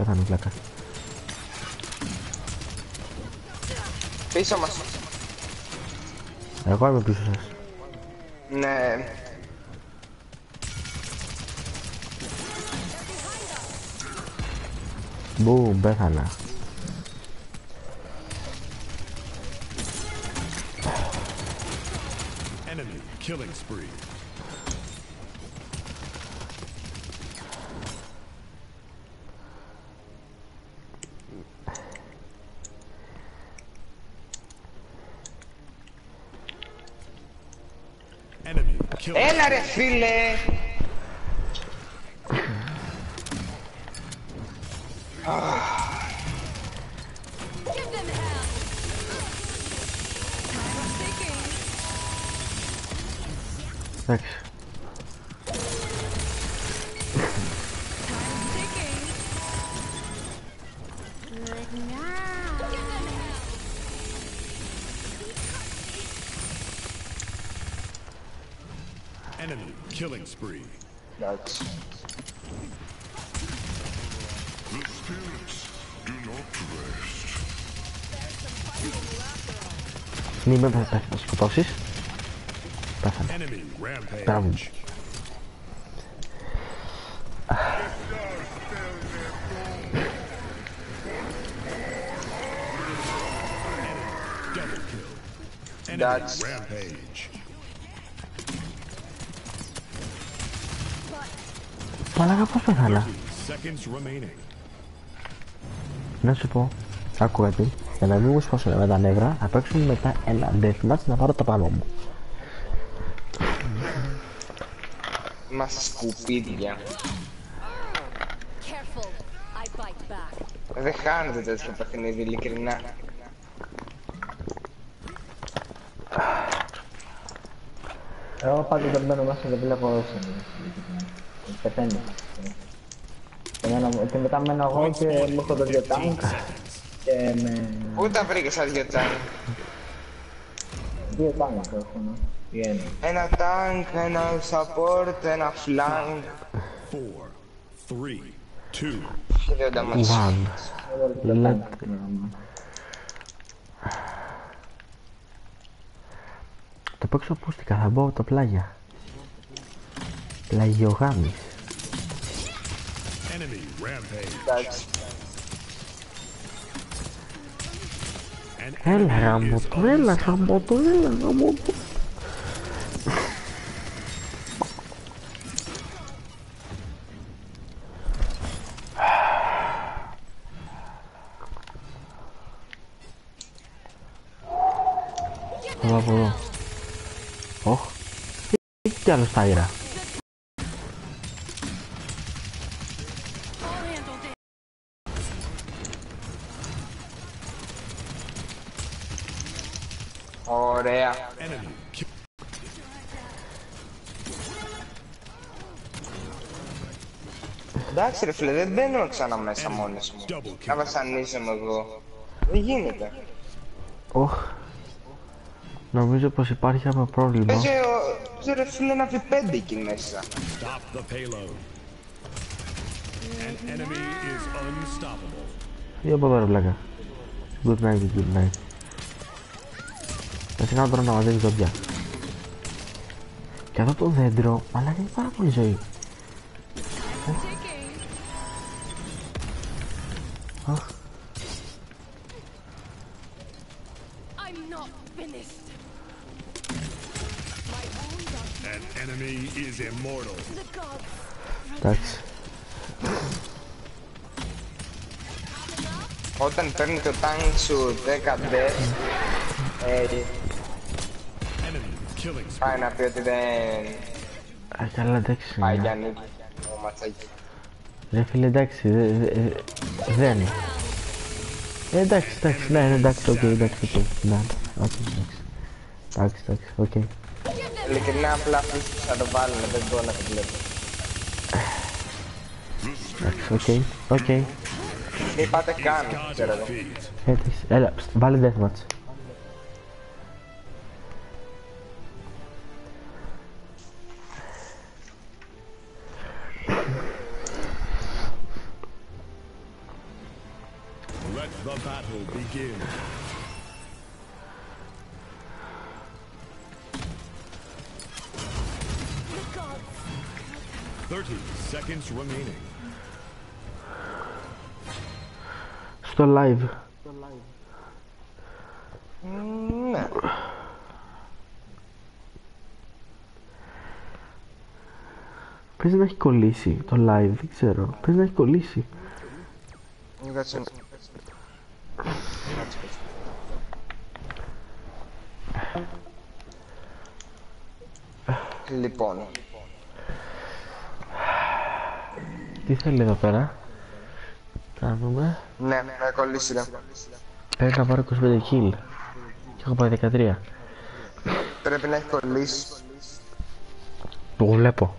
Πίσω μας. Εγώ είμαι πίσω σας. Ναι. Μπουμ, πέθανα. Enemy killing spree. Enemy killing. Έλα ρε φίλε. Give them hell. I'm thinking. Εντάξει. Thinking. Good now. Give them hell. Enemy killing spree. Εντάξει. The spirits do not rest. Μη με σκοτώσεις. Πέθανε. Enemy Μπράβο. rampage. Double kill. Enemy Εντάξει. rampage. Μαλάκα πώς πέθανα? Seconds remaining. Να σου πω. Άκου κάτι. Για να μην μου σπάσουν με τα νεύρα, θα παίξουμε μετά ένα deathmatch να πάρω το πάνω μου. Είμαστε σκουπίδια. Careful. I bite back. Δεν χάνετε τέτοιο παιχνίδι, ειλικρινά. Εγώ πάντοτε μπαίνω μέσα και βλέπω όσο. Πεθαίνει. Και μετά μένω εγώ και μου έχω το 2 τάγκ και με... Πού τα βρήκες σαν δυο τάγκ? 2 τάγκ έχω, ναι. Ή ένα. Ένα τάγκ, ένα support, ένα flank. 4, 3, 2. Και δύο damage. One. Let... Το παίξω ακούστικα, θα μπω από τα πλάγια. Πλαγιογάμις. Enemy rampage. Εντάξει. An Έλα enemy γάμο is του, έλα γάμο του, έλα γάμο του. Θα πάω από εδώ. Όχ. Έχει κι άλλο στα ήρα. I'll handle this. Ωραία. enemy kill. Εντάξει ρε φίλε, δεν μπαίνω ξανά μέσα μόνος μου. Double Να kill. βασανίζομαι εγώ. Δεν γίνεται. Όχ. Νομίζω πως υπάρχει ένα πρόβλημα. Παίζει ρε φίλε ένα V5 εκεί μέσα. Stop the payload. An enemy is unstoppable. Ή από εδώ ρε βλάκα. Good night, good night. Θα σιγά τώρα να μαζεύει ζώδια. Και αυτό το δέντρο, αλλά έχει πάρα πολύ ζωή. Αχ. I'm not finished. An enemy is immortal. The gods. Εντάξει. Όταν παίρνει το tank σου 10 death, Enemy killing spree. πάει να πει ότι δεν Καλά εντάξει. πάει για νίκη. Ο ματσάκι. Ρε φίλε εντάξει, δεν. Εντάξει, ναι, εντάξει, οκ, εντάξει, οκ. Ναι, εντάξει, οκ. Ειλικρινά απλά αυτούς θα το βάλουν, δεν μπορώ να το βλέπω. Εντάξει, οκ. Μη πάτε καν, ξέρω εγώ. Εντάξει, έλα, βάλε deathmatch. Let the battle begin. The gods. 30 seconds remaining. Στο live. Ναι. Πες να έχει κολλήσει το live, δεν ξέρω. Πες να έχει κολλήσει. Κάτσε. Λοιπόν, Τι θέλει εδώ πέρα. Κάνουμε. ναι, να κολλήσει ρε. Πρέπει να πάρω 25 kill. Και έχω πάει 13. Πρέπει να έχει κολλήσει. Το βλέπω.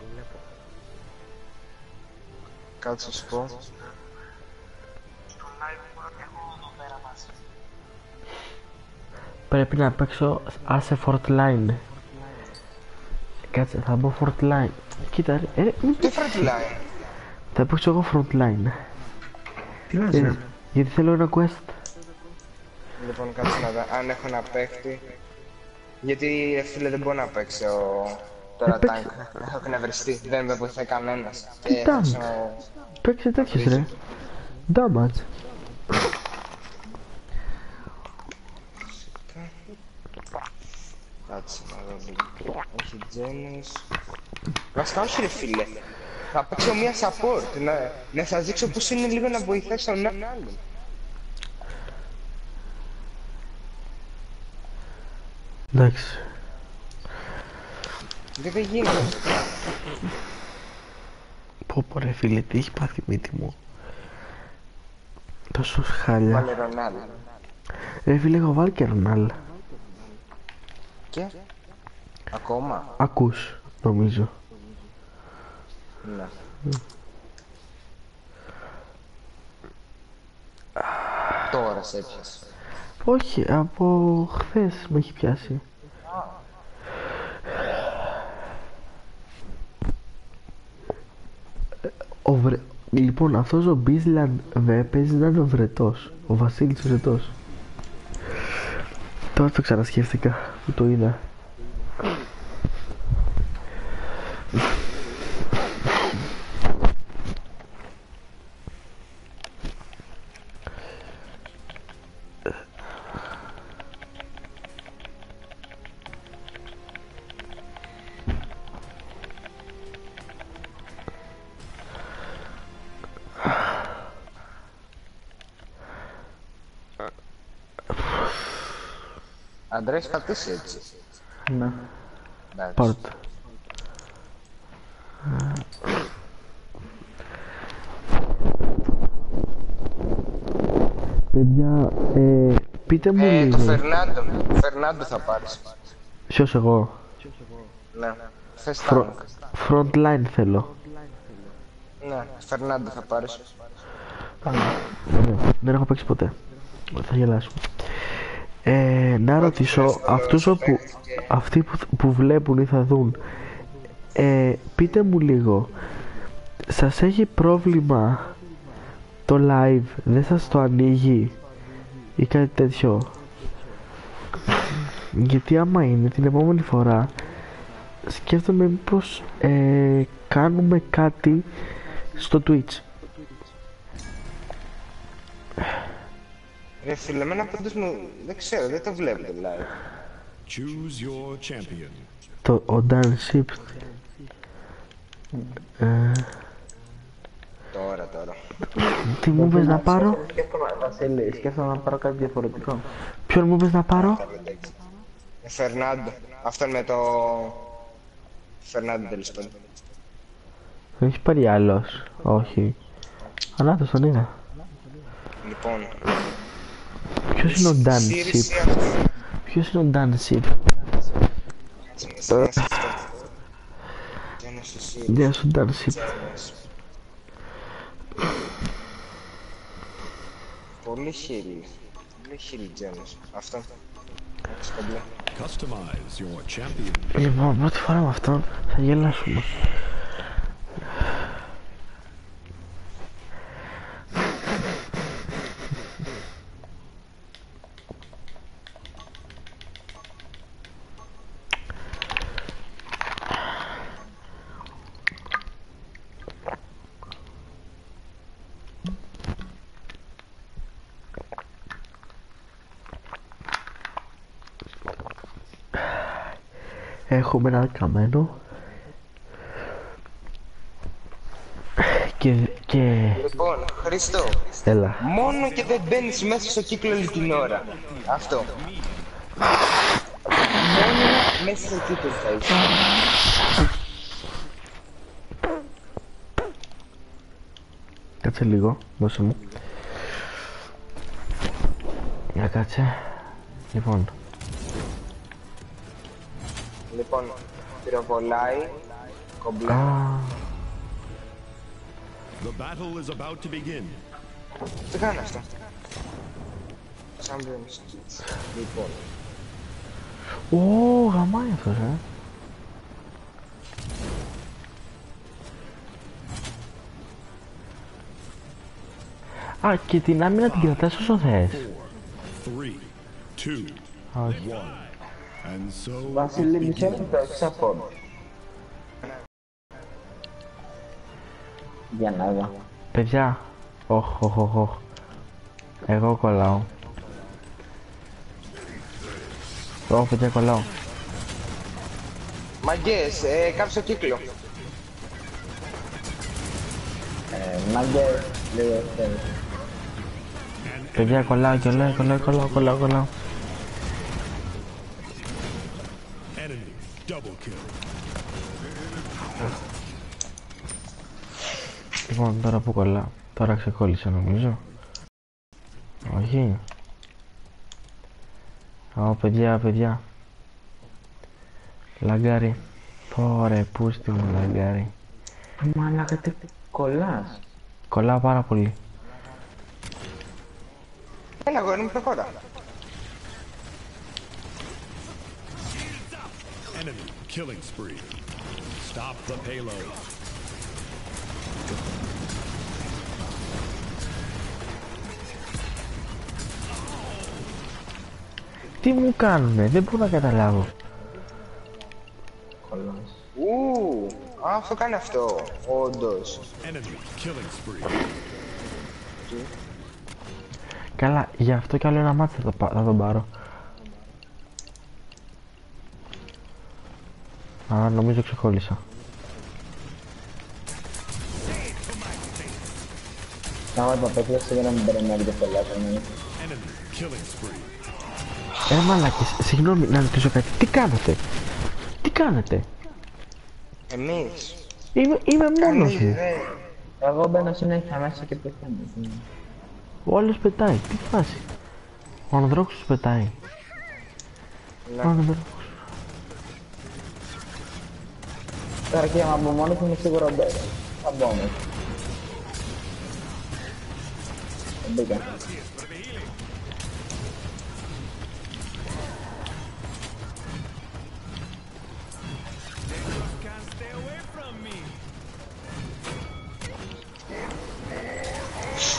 Κάτσε να σου πω. Πρέπει να παίξω as a fort line. Κάτσε, θα μπω fort line. Κοίτα ρε, Τι front θα παίξω εγώ front line. Τι λες ρε. Γιατί θέλω ένα quest. Λοιπόν, κάτσε να δω αν έχω να παίχτη. Γιατί ρε φίλε δεν μπορώ να παίξω τώρα παίξε. tank. Έχω εκνευριστεί, δεν με βοηθάει κανένας. Τι tank? Παίξε τέτοιες ρε. Damage. Κάτσε να δω λίγο. Έχει Τζένις. Βασικά όχι ρε φίλε. Θα παίξω μια support. Να σας δείξω πως είναι λίγο να βοηθάς τον άλλον. Εντάξει. Δεν γίνεται. Πω ρε φίλε, τι έχει πάθει η μύτη μου. Τόσο χάλια. Βάλε Ρονάλ. Ρε φίλε, έχω βάλει και Ρονάλ. Και ακόμα. Ακούς, νομίζω. Ναι. Τώρα σε έπιασε. Όχι, από χθες με έχει πιάσει. Λοιπόν, αυτός ο Μπίσλαν παίζει να είναι ο Βρετός. Ο Βασίλης ο Βρετός. Τώρα το ξανασκέφτηκα που το είδα. Αντρέα, έχεις πατήσει έτσι. Ναι. Εντάξει. Πάρω το. Παιδιά, πείτε μου Το λίγο. Φερνάντο θα πάρεις. Ποιος εγώ. Ναι. Θες tank. Front line θέλω. Ναι, Φερνάντο θα πάρεις. Ωραία. Δεν έχω παίξει ποτέ. Θα γελάσουμε. Να ρωτήσω, αυτοί που βλέπουν ή θα δουν, πείτε μου λίγο, σας έχει πρόβλημα το live, δεν σας το ανοίγει ή κάτι τέτοιο? Γιατί άμα είναι, την επόμενη φορά σκέφτομαι μήπως κάνουμε κάτι στο Twitch. Ρε φίλε, εμένα πάντως μου... δεν ξέρω, δεν το βλέπω το live. Choose your champion. Ο Dan Shift. Τώρα. Τι μου είπες να πάρω? Βασίλη, σκέφτομαι να πάρω κάτι διαφορετικό. Ποιον μου είπες να πάρω? Φερνάντο. Αυτόν με το... Φερνάντο τέλος πάντων. Δεν έχει πάρει άλλος? Όχι. Ανάτος τον είδα. Λοιπόν. Ποιος είναι ο Dan Σύριση Shift? αυτό. Ποιος είναι ο Dan Shift? Γεια σου Dan Shift. Πολύ χείλη. Πολύ χείλη Τζένος. Αυτό. Customize your champion. Λοιπόν, πρώτη φορά με αυτόν θα γελάσουμε. Έχουμε ένα καμένο και... Λοιπόν, Χριστό, Έλα. μόνο και δεν μπαίνεις μέσα στο κύκλο όλη την ώρα. Αυτό. Μόνο μέσα στο κύκλο θα είσαι. Κάτσε λίγο, δώσε μου. Για κάτσε. Λοιπόν, Λοιπόν, πυροβολάει, κομπλά. The battle is about to begin. Τι κάνει αυτό. Champions Kids. Λοιπόν. ω, γαμάει αυτός, Α, και την άμυνα την κρατάς όσο θες. 3, 2, Όχι. 1. And so Βασίλη, μισό λεπτό, έχεις από. Για να δω. Παιδιά, όχ. Εγώ κολλάω. Παιδιά, κολλάω. Μαγκές, κάψε το κύκλο. Μάγκε, λίγο θέλει. Παιδιά, κολλάω, κολλάω. enemy double kill. Λοιπόν, τώρα που κολλάω. Τώρα ξεκόλλησα νομίζω. Όχι. Ω, παιδιά. Λαγκάρι. Ωραία, πούστη μου λαγκάρι. Μαλάκα, τι κολλάς. Κολλάω πάρα πολύ. Έλα, αγόρι μου, προχώρα. Enemy killing spree. Stop the payload. Τι μου κάνουνε, δεν μπορώ να καταλάβω. Κολλάς. Αυτό κάνει αυτό, όντως. Enemy killing spree. Καλά, γι' αυτό κι άλλο ένα μάτι θα τον πάρω. Α, νομίζω ξεκόλλησα. Να το απέκλεισε για να μην παίρνει άλλη διαφορά. Enemy killing spree. Μαλάκες, συγγνώμη, να ρωτήσω κάτι. Τι κάνετε. Εμείς. Είμαι μόνος μου. Εγώ μπαίνω συνέχεια μέσα και πεθαίνω. Ο άλλος πετάει, τι φάση. Ο ανδρόξος πετάει. Ο ανδρόξος. Τώρα και άμα μπω μόνος μου είμαι σίγουρο μπαίνω. Θα μπω όμως. Μπήκα.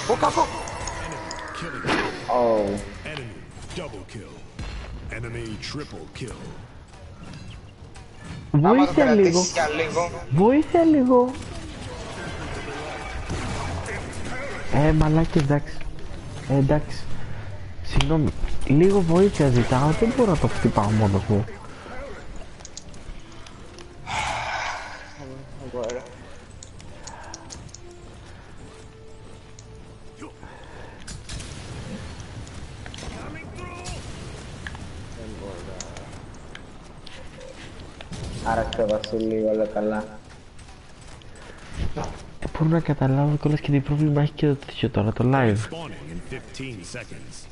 Ω, κακό. Oh. Enemy double kill. Enemy triple kill. Άμα το Βοήθεια λίγο. κρατήσεις για λίγο. Βοήθεια λίγο. Μαλάκι, εντάξει. Εντάξει. Συγγνώμη. Λίγο βοήθεια ζητάω. Δεν μπορώ να το χτυπάω μόνος μου. Ωραία. Άραξε Βασίλη, όλα καλά. Μπορώ να καταλάβω κιόλας και τι πρόβλημα έχει και το τέτοιο τώρα, το live. Spawning in 15 seconds.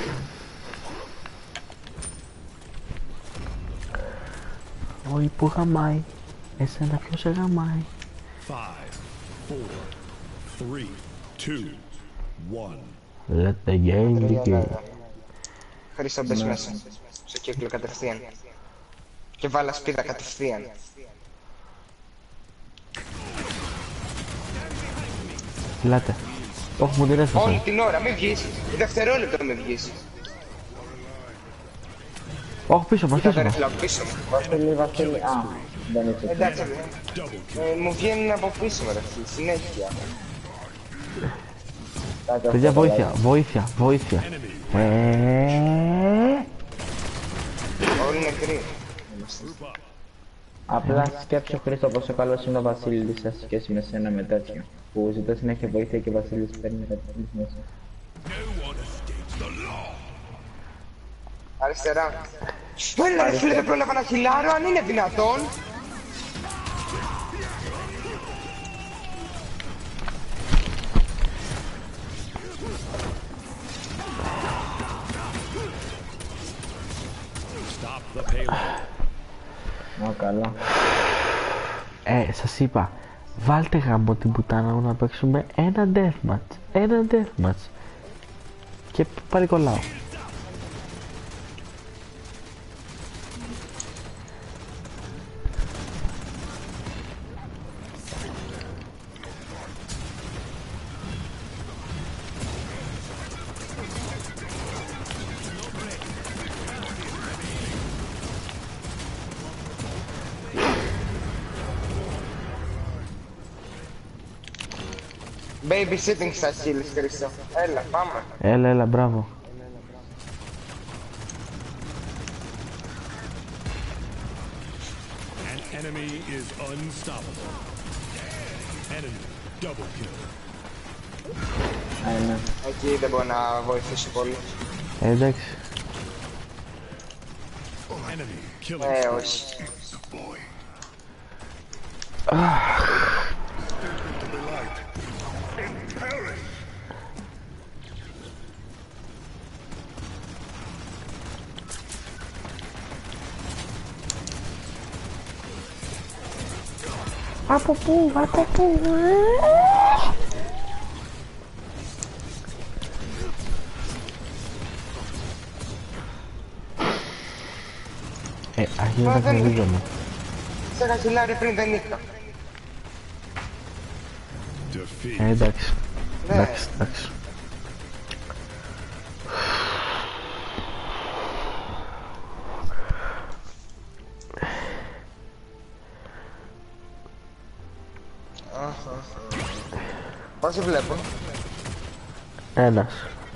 Όχι που γαμάει. Εσένα ποιος σε γαμάει. 5, 4, 3, 2, 1. Let the game begin. Χρήστο, μπες μέσα. Στο κύκλο κατευθείαν. Και βάλα σπίδα κατευθείαν. Ελάτε. Όχι, μου την Όλη έφτασα. την ώρα, μην βγεις. Δευτερόλεπτο μην βγεις. Όχι, πίσω μας, Κοίτα πίσω ρε μας. φίλο, πίσω μου. Βασίλη. Α, δεν είσαι. Εντάξει, μου βγαίνουν από πίσω μου ρε φίλε, συνέχεια. Παιδιά, βοήθεια, βοήθεια, βοήθεια. Όλοι νεκροί. Απλά σκέψου Χρήστο πόσο καλός είναι ο Βασίλης σε σχέση με σένα με τέτοιο. Που ζητά συνέχεια βοήθεια και ο Βασίλης παίρνει κατευθείαν μέσα. Αριστερά. Έλα ρε φίλε, δεν πρόλαβα να χιλάρω, αν είναι δυνατόν. Stop the payload. Ω, καλά. Σας είπα, βάλτε γάμο την πουτάνα μου να παίξουμε ένα deathmatch. Ένα deathmatch. Και πάλι κολλάω. Babysitting στα χείλη, Χρήστο. Έλα, πάμε. Έλα, μπράβο. An enemy is unstoppable. Enemy double kill. Ναι. Εκεί δεν μπορώ να βοηθήσω πολύ. Εντάξει. Enemy killing. Όχι. Από πού, από πού. Αρχίζω να γνωρίζομαι. Σε ένα χιλάρι πριν δεν νύχτα. Defeat. Εντάξει. Ναι. Εντάξει, εντάξει. Πόσοι βλέπω. Ένας.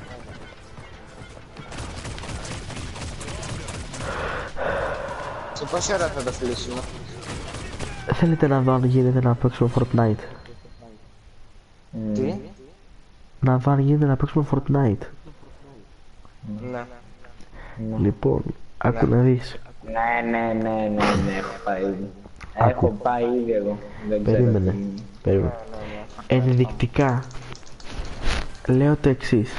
Σε πόση ώρα θα το φιλήσουμε. Θέλετε να δω αν γίνεται να παίξουμε Fortnite. Τι. Να δω αν γίνεται να παίξουμε Fortnite. Ναι. Λοιπόν, άκου να δεις. Ναι, έχω πάει ήδη. Έχω πάει ήδη εγώ. Δεν ξέρω. Περίμενε. τι- Περίμενε. Ενδεικτικά λέω το εξής.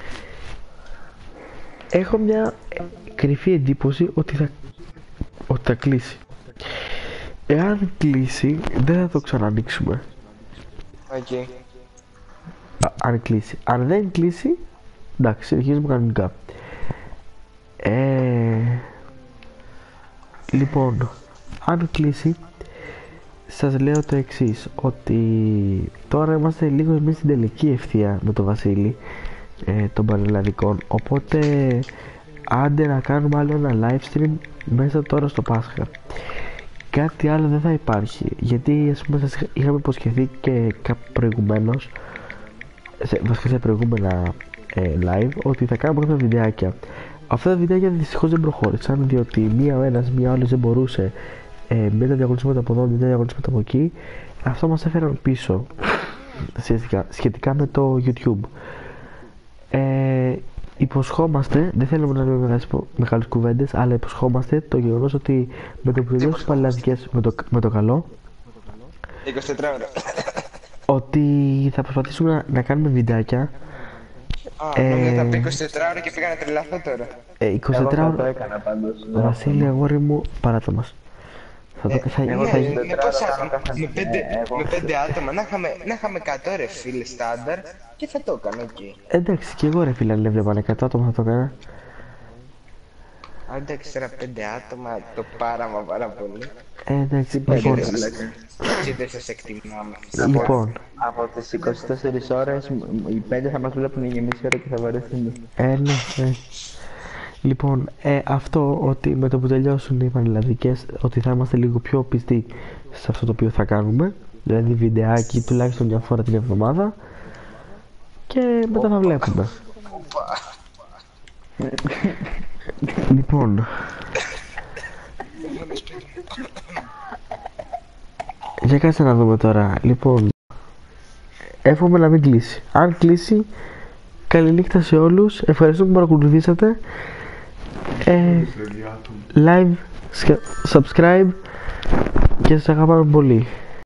Έχω μια κρυφή εντύπωση ότι θα κλείσει. Εάν κλείσει δεν θα το ξανανοίξουμε. Εκεί. Αν κλείσει. Αν δεν κλείσει, εντάξει, συνεχίζουμε κανονικά. Λοιπόν, αν κλείσει, σας λέω το εξής, ότι τώρα είμαστε λίγο εμείς στην τελική ευθεία με τον Βασίλη των πανελλαδικών, οπότε άντε να κάνουμε άλλο ένα live stream μέσα τώρα στο Πάσχα. Κάτι άλλο δεν θα υπάρχει, γιατί ας πούμε σας είχαμε υποσχεθεί και προηγουμένως, βασικά σε προηγούμενα live, ότι θα κάνουμε κάποια βιντεάκια. Αυτά τα βιντεάκια δυστυχώς δεν προχώρησαν, διότι μία ο ένας, μία ο άλλος δεν μπορούσε, με τα διαγωνίσματα από εδώ, με τα διαγωνίσματα από εκεί. Αυτό μας έφεραν πίσω σχετικά με το YouTube. Υποσχόμαστε, δεν θέλουμε να λέμε μεγάλες κουβέντες, αλλά υποσχόμαστε το γεγονός ότι με το που τελειώσουν τις παλαιαδικές με το καλό, 24 ώρα. ότι θα προσπαθήσουμε να κάνουμε βιντεάκια. Νόμιζα θα πει 24 ώρα και πήγα να τρελαθώ τώρα. 24 Εγώ θα το ώρα. έκανα πάντως. Βασίλη, αγόρι μου, παράτα μας. Θα το θα γίνει. Με 5 άτομα να είχαμε 100 ρε φίλε στάνταρ και θα το έκανα εκεί. Εντάξει, και εγώ ρε φίλε, αν έβλεπα 100 άτομα θα το έκανα. Εντάξει, τώρα 5 άτομα το πάρα πολύ. Εντάξει, λοιπόν. Και δεν σας εκτιμάμε. Λοιπόν, Από τις 24 ώρες, οι 5 θα μας βλέπουν για μισή ώρα και θα βαρεθούν. ναι. Λοιπόν, αυτό ότι με το που τελειώσουν οι πανελλαδικές, ότι θα είμαστε λίγο πιο πιστοί σε αυτό το οποίο θα κάνουμε, δηλαδή βιντεάκι τουλάχιστον μια φορά την εβδομάδα, και μετά θα βλέπουμε. Λοιπόν, για κάτσε να δούμε τώρα. Λοιπόν, εύχομαι να μην κλείσει. Αν κλείσει, καλή νύχτα σε όλους. Ευχαριστώ που παρακολουθήσατε. Like, subscribe και σας αγαπάμε πολύ.